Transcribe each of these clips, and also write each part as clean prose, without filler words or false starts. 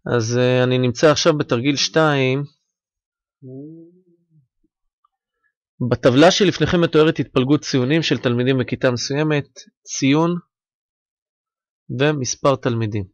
אז אני נמצא עכשיו בתרגיל 2. בטבלה שלפניכם מתוארת התפלגות ציונים של תלמידים בכיתה מסוימת, ציון ומספר תלמידים.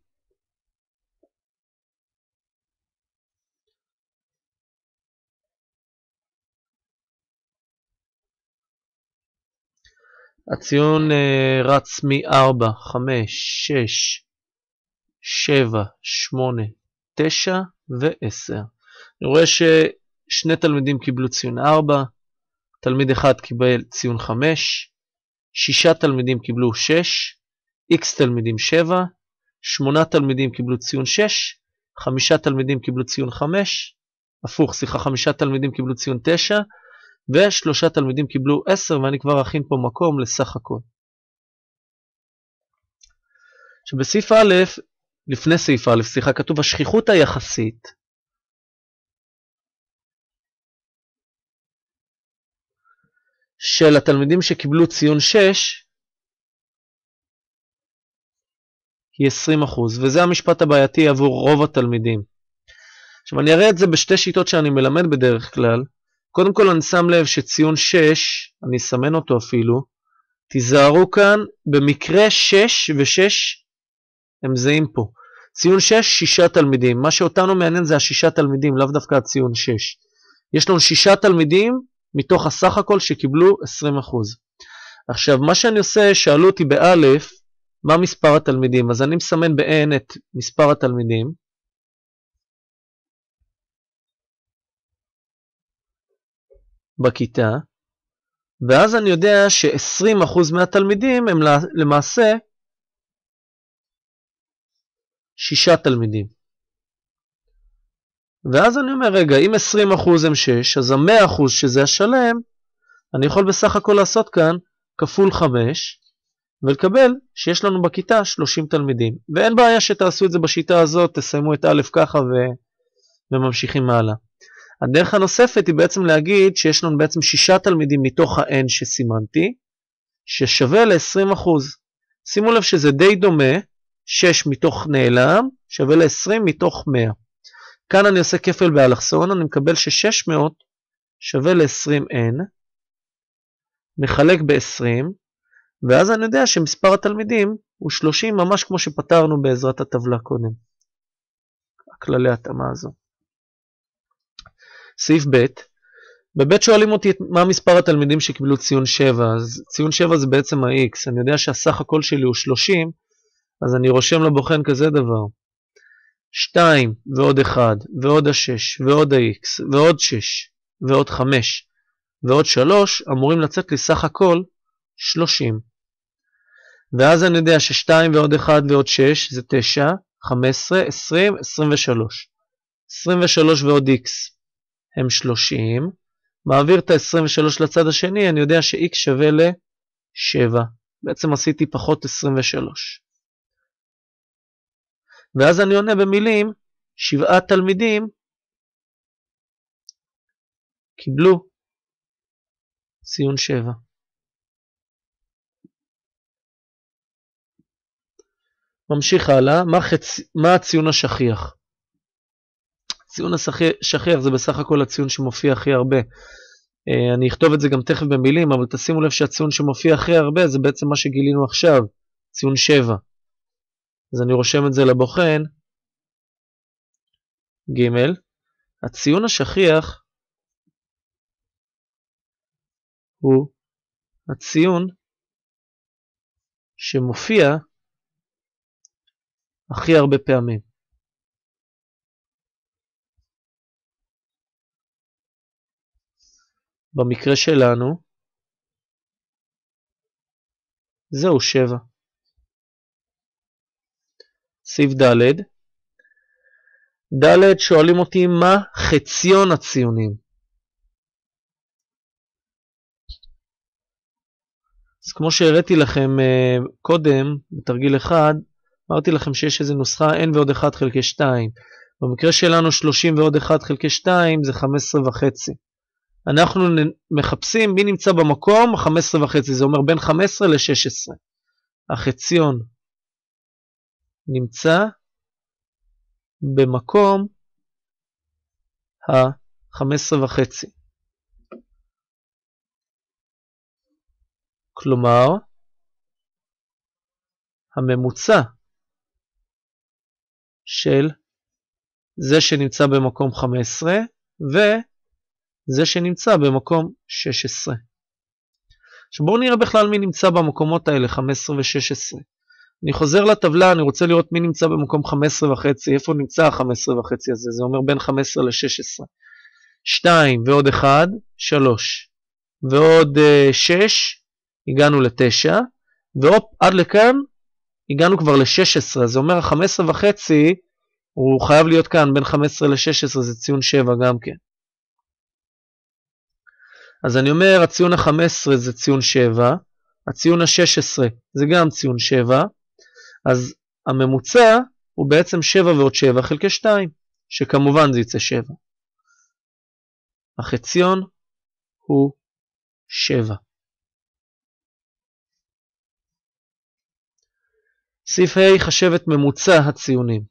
הציון רץ מ-4, 5, 6, 7, 8, 9 ו-10. אני רואה ששני תלמידים קיבלו ציון 4, תלמיד אחד קיבל ציון 5, 6 תלמידים קיבלו 6, x תלמידים 7, 8 תלמידים קיבלו ציון 6, 5 תלמידים קיבלו ציון 5, 5 תלמידים קיבלו ציון 9, ו3 תלמידים קיבלו 10, ואני כבר אכין פה מקום לסך הכל. שבסעיף א', לפני סעיף א', כתוב השכיחות היחסית של התלמידים שקיבלו ציון 6 היא 20%, וזה המשפט הבעייתי עבור רוב התלמידים. עכשיו אני אראה את זה בשתי שיטות שאני מלמד בדרך כלל. קודם כל אני שם לב שציון 6, אני אסמן אותו אפילו, תיזהרו כאן, במקרה 6 ו6 הם זהים פה. ציון 6, 6 תלמידים. מה שאותנו מעניין זה ה6 תלמידים, לאו דווקא הציון 6. יש לנו 6 תלמידים מתוך הסך הכל שקיבלו 20%. עכשיו, מה שאני עושה, שאלו אותי באלף, מה מספר התלמידים? אז אני מסמן ב-N את מספר התלמידים. בכיתה. ואז אני יודע ש20% מהתלמידים הם למעשה 6 תלמידים. ואז אני אומר, רגע, אם 20% הם 6, אז ה100% שזה השלם, אני יכול בסך הכל לעשות כאן כפול 5, ולקבל שיש לנו בכיתה 30 תלמידים. ואין בעיה שתעשו את זה בשיטה הזאת, תסיימו את א' ככה וממשיכים מעלה. הדרך הנוספת היא בעצם להגיד שיש לנו בעצם 6 תלמידים מתוך ה-N שסימנתי, ששווה ל-20%. שימו לב שזה די דומה, 6 מתוך נעלם, שווה ל-20 מתוך 100. כאן אני עושה כפל באלכסון, אני מקבל ש-600 שווה ל-20N, נחלק ב-20, ואז אני יודע שמספר התלמידים הוא 30, ממש כמו שפתרנו בעזרת הטבלה קודם. הכללי התאמה הזו. סעיף ב', בב' שואלים אותי מה מספר התלמידים שקיבלו ציון 7, אז ציון 7 זה בעצם ה-X, אני יודע שהסך הכל שלי הוא 30, אז אני רושם לבוחן כזה דבר. 2 ועוד 1 ועוד ה-6 ועוד ה-X ועוד 6 ועוד 5 ועוד 3 אמורים לצאת לי סך הכל 30. ואז אני יודע ש2 ועוד 1 ועוד 6 זה 9, 15, 20, 23. 23 ועוד X הם 30. מעביר את ה-23 לצד השני, אני יודע ש-X שווה ל-7. בעצם עשיתי פחות 23. ואז אני עונה במילים, 7 תלמידים קיבלו ציון 7. ממשיך הלאה, מה הציון השכיח? הציון השכיח זה בסך הכל הציון שמופיע הכי הרבה. אני אכתוב את זה גם תכף במילים, אבל תשימו לב שהציון שמופיע הכי הרבה זה בעצם מה שגילינו עכשיו, ציון 7. אז אני רושם את זה לבוחן. ג' הציון השכיח הוא הציון שמופיע הכי הרבה פעמים. במקרה שלנו זהו 7. סעיף ד', ד' שואלים אותי מה חציון הציונים. אז כמו שהראיתי לכם קודם, בתרגיל 1, אמרתי לכם שיש איזו נוסחה n ועוד 1 חלקי 2. במקרה שלנו 30 ועוד 1 חלקי 2 זה 15.5. אנחנו מחפשים מי נמצא במקום 15.5, זה אומר בין 15 ל-16. החציון נמצא במקום ה-15.5. כלומר, הממוצע של זה שנמצא במקום 15 וזה שנמצא במקום 16. עכשיו בואו נראה בכלל מי נמצא במקומות האלה, 15 ו-16. אני חוזר לטבלה, אני רוצה לראות מי נמצא במקום 15.5, איפה נמצא ה-15.5 הזה, זה אומר בין 15 ל-16. 2 ועוד 1, 3, ועוד 6, הגענו ל-9, והופ, עד לכאן הגענו כבר ל-16, זה אומר ה-15.5, הוא חייב להיות כאן בין 15 ל-16, זה ציון 7 גם כן. אז אני אומר, הציון ה-15 זה ציון 7, הציון ה-16 זה גם ציון 7, אז הממוצע הוא בעצם 7 ועוד 7 חלקי 2, שכמובן זה יצא 7. החציון הוא 7. סעיף ה' חשב את ממוצע הציונים.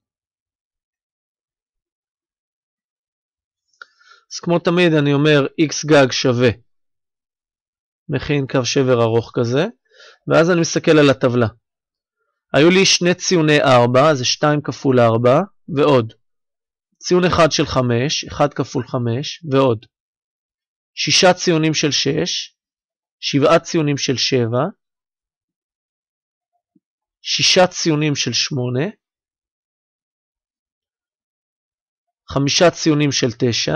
אז כמו תמיד אני אומר x גג שווה, מכין קו שבר ארוך כזה, ואז אני מסתכל על הטבלה. היו לי שני ציוני 4, זה 2 כפול 4, ועוד. ציון אחד של 5, 1 כפול 5, ועוד. 6 ציונים של 6, 7 ציונים של 7, 6 ציונים של 8, 5 ציונים של 9,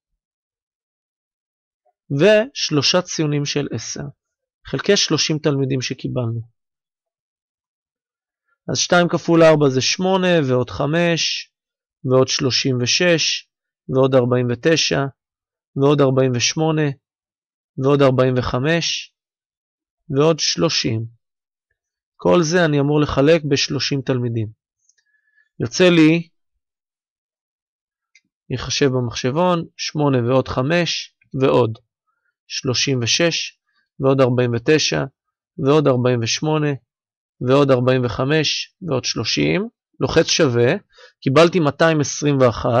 ו3 ציונים של 10, חלקי 30 תלמידים שקיבלנו. אז 2 כפול 4 זה 8, ועוד 5, ועוד 36, ועוד 49, ועוד 48, ועוד 45, ועוד 30. כל זה אני אמור לחלק ב-30 תלמידים. יוצא לי, יחשב במחשבון, 8 ועוד 5, ועוד 36, ועוד 49, ועוד 48, ועוד 45, ועוד 30, לוחץ שווה, קיבלתי 221,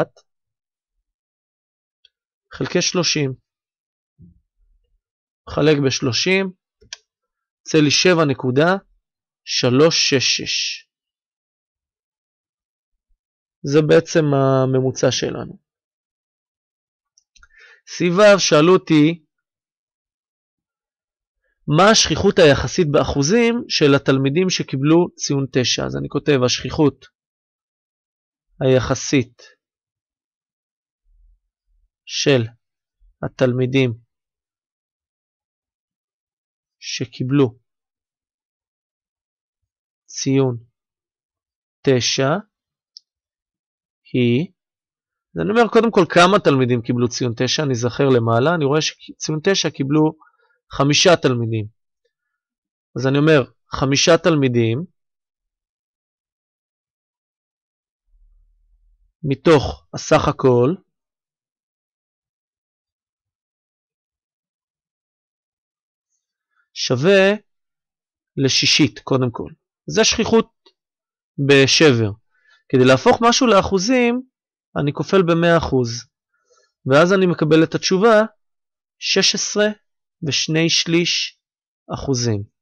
חלקי 30. חלק ב-30, יוצא לי 7.366. זה בעצם הממוצע שלנו. סביב שאלו אותי, מה השכיחות היחסית באחוזים של התלמידים שקיבלו ציון 9? אז אני כותב, השכיחות היחסית של התלמידים שקיבלו ציון 9 היא, אז אני אומר קודם כל כמה תלמידים קיבלו ציון 9, אני זכר למעלה, אני רואה שציון 9 קיבלו 5 תלמידים. אז אני אומר 5 תלמידים מתוך הסך הכל שווה לשישית קודם כל. זה שכיחות בשבר. כדי להפוך משהו לאחוזים, אני כופל ב-100%. ואז אני מקבל את התשובה 16.2%.